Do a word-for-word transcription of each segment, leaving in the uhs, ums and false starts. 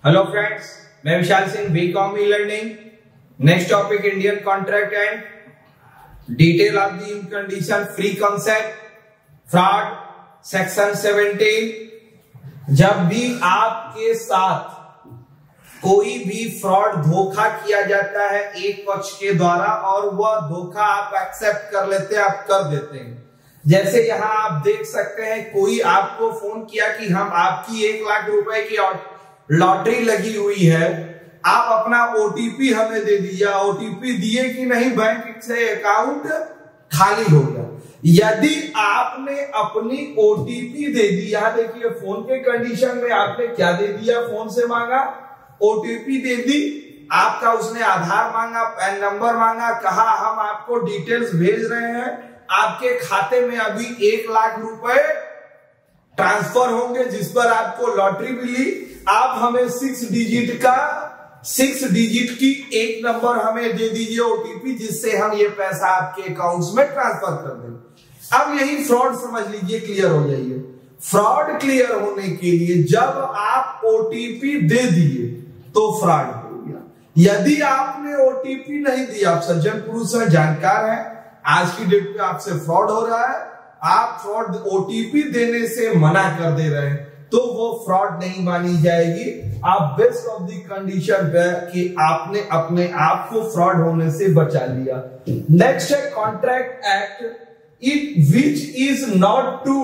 Hello friends, मैं Vishal Singh, BCom e learning. Next topic Indian contract and detail of the condition free concept fraud section seventeen. जब भी आपके साथ कोई भी फ्रॉड धोखा किया जाता है एक पक्ष के द्वारा और वह धोखा आप एक्सेप्ट कर लेते हैं, आप कर देते हैं। जैसे यहाँ आप देख सकते हैं, कोई आपको फोन किया कि हम आपकी एक लाख रुपए की लॉटरी लगी हुई है, आप अपना ओटीपी हमें दे दीजिए। ओटीपी दिए कि नहीं, बैंक से अकाउंट खाली हो गया। यदि आपने अपनी ओटीपी दे दी, यहां देखिए फोन के कंडीशन में आपने क्या दे दिया, फोन से मांगा, ओटीपी दे दी, आपका उसने आधार मांगा, पैन नंबर मांगा, कहा हम आपको डिटेल्स भेज रहे हैं, आपके खाते में अभी एक लाख रुपए ट्रांसफर होंगे जिस पर आपको लॉटरी मिली। आप हमें सिक्स डिजिट का सिक्स डिजिट की एक नंबर हमें दे दीजिए ओटीपी, जिससे हम ये पैसा आपके अकाउंट्स में ट्रांसफर कर देंगे। अब यही फ्रॉड समझ लीजिए, क्लियर हो जाइए। फ्रॉड क्लियर होने के लिए जब आप ओटीपी दे दिए तो फ्रॉड हो गया। यदि आपने ओटीपी नहीं दिया, आप सज्जन पुरुष हैं, जानकार हैं, आज की डेट पे आपसे फ्रॉड हो रहा है, आप फ्रॉड ओटीपी देने से मना कर दे रहे हैं, तो वो फ्रॉड नहीं मानी जाएगी। आप बेस्ट ऑफ द कंडीशन पे कि आपने अपने आप को फ्रॉड होने से बचा लिया। नेक्स्ट है contract act, it which is not to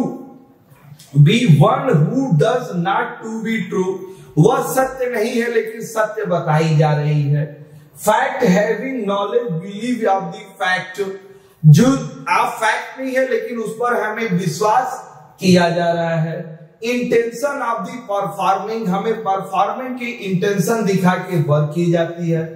be one who does not to be true. वह सत्य नहीं है लेकिन सत्य बताई जा रही है। Fact having knowledge believe of the fact, जो आप फैक्ट नहीं है लेकिन उस पर हमें विश्वास किया जा रहा है। इंटेंशन ऑफ द परफॉर्मिंग, हमें परफॉर्मिंग की इंटेंशन दिखा के वर्क की जाती है।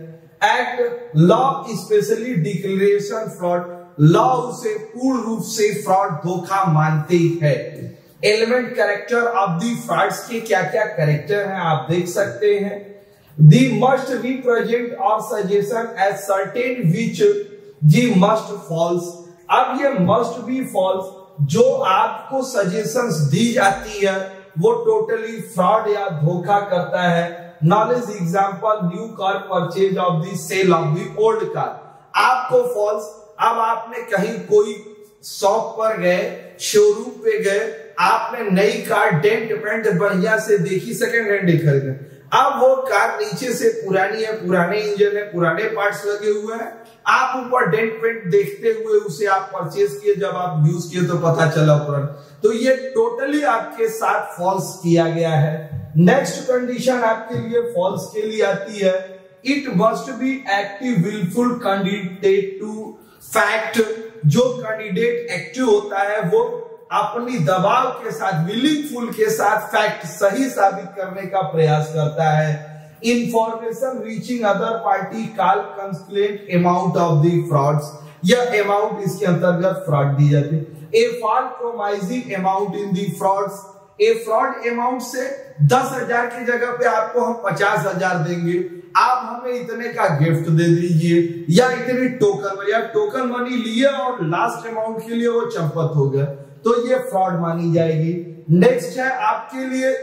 Act law specially declaration fraud, law उसे पूर्ण रूप से फ्रॉड धोखा मानते है। Element character of the frauds के क्या क्या कैरेक्टर हैं आप देख सकते हैं। दी मस्ट रिप्रेजेंट और सजेशन एज सर्टेन विच जी मस्ट फॉल्स। अब ये मस्ट बी फॉल्स जो आपको सजेशंस दी जाती है वो टोटली फ्रॉड या धोखा करता है। Knowledge example, new car purchase of the sale of the old car, आपको फॉल्स। अब आपने कहीं कोई शॉप पर गए, शोरूम पे गए, आपने नई कार डेंट पेंट बढ़िया से देखी, सेकंड हैंड खरीदे। अब वो कार नीचे से पुरानी है, पुराने इंजन है, पुराने पार्ट्स लगे हुए हैं, आप ऊपर डेंट पेंट देखते हुए उसे आप परचेज किए, जब आप यूज किए तो पता चला पुराना। तो ये टोटली आपके साथ फॉल्स किया गया है। नेक्स्ट कंडीशन आपके लिए फॉल्स के लिए आती है, it must be active wilful candidate to fact. जो कैंडिडेट एक्टिव होता है वो अपनी दबाव के साथ, विलिंगफुल के साथ फैक्ट सही साबित करने का प्रयास करता है। Information reaching other party call complaint amount of the frauds, यह अमाउंट इसके अंतर्गत फ्रॉड दी जाती है। A fall promising amount in the frauds, a fraud amount से दस हजार की जगह पे आपको हम पचास हजार देंगे, आप हमें इतने का गिफ्ट दे दीजिए, या इतनी टोकन, या टोकन मनी लिए और लास्ट अमाउंट के लिए वो चंपत हो गया, तो ये फ्रॉड मानी जाएगी। नेक्स्ट है आपके लिए,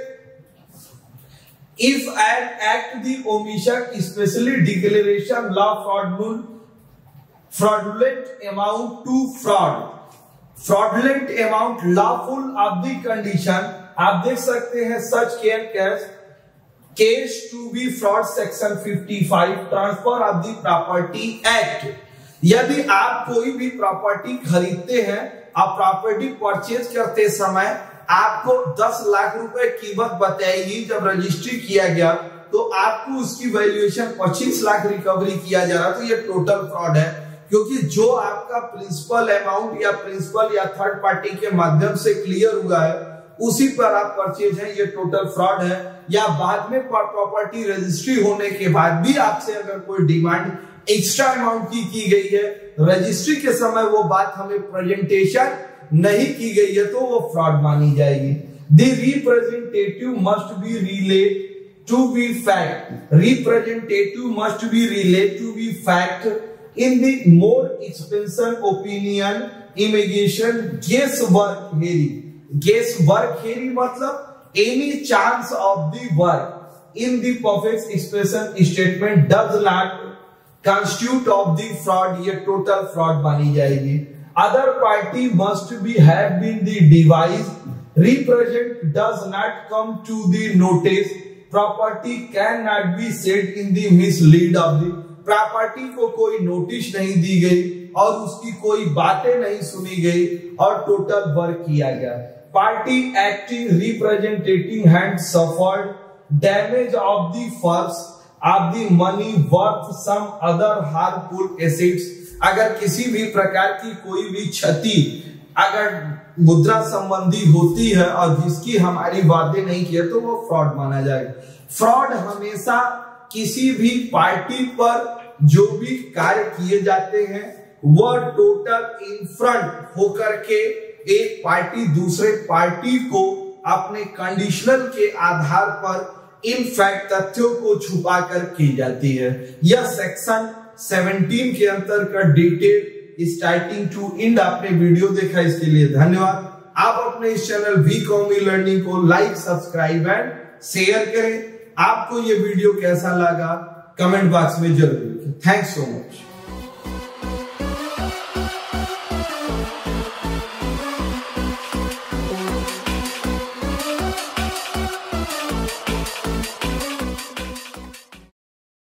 if an act the omission specially declaration law fraudulent fraudulent amount to fraud, fraudulent amount lawful of the condition, आप देख सकते हैं such can cash case to be fraud section fifty five transfer of the property act. यदि आप कोई भी property खरीदते हैं, आप प्रॉपर्टी परचेज करते समय आपको दस लाख रुपए कीमत बताएगी, जब रजिस्ट्री किया गया तो आपको उसकी वैल्यूएशन पच्चीस लाख रिकवरी किया जा रहा, तो ये टोटल फ्रॉड है। क्योंकि जो आपका प्रिंसिपल अमाउंट या प्रिंसिपल या थर्ड पार्टी के माध्यम से क्लियर हुआ है उसी पर आप परचेज है, ये टोटल फ्रॉड है। या बाद में प्रॉपर्टी रजिस्ट्री होने के बाद भी आपसे अगर कोई डिमांड एक्स्ट्रा अमाउंट की की गई है, रजिस्ट्री के समय वो बात हमें प्रेजेंटेशन नहीं की गई है, तो वो फ्रॉड मानी जाएगी। The representative must be relate to be fact, representative must be relate to be fact in the more expansion opinion immigration guess work hairy. Guess work hairy मतलब any chance of the work, in the perfect expression statement does not constitute of the fraud, ये total fraud मानी जाएगी। Other party must be have been the device represent does not come to the notice, property cannot be said in the mislead of the, property को कोई notice नहीं दी गई और उसकी कोई बातें नहीं सुनी गई और टोटल वर्क किया गया। Party acting representing had suffered damage of the furs of the money worth some other harmful assets, अगर किसी भी प्रकार की कोई भी क्षति अगर मुद्रा संबंधी होती है और जिसकी हमारी वादे नहीं किए तो वो फ्रॉड माना जाएगा। फ्रॉड हमेशा किसी भी पार्टी पर जो भी कार्य किए जाते हैं वह टोटल इन फ्रंट होकर के एक पार्टी दूसरे पार्टी को अपने कंडीशनल के आधार पर इन फैक्ट तथ्यों को छुपा कर की जाती है। यह सेक्शन सत्रह के अंतर्गत डिटेल स्टार्टिंग टू एंड आपने वीडियो देखा, इसके लिए धन्यवाद। आप अपने इस चैनल वी कॉम लर्निंग को लाइक, सब्सक्राइब एंड शेयर करें। आपको ये वीडियो कैसा लगा कमेंट बॉक्स में जरूर लिखें। Thanks so much.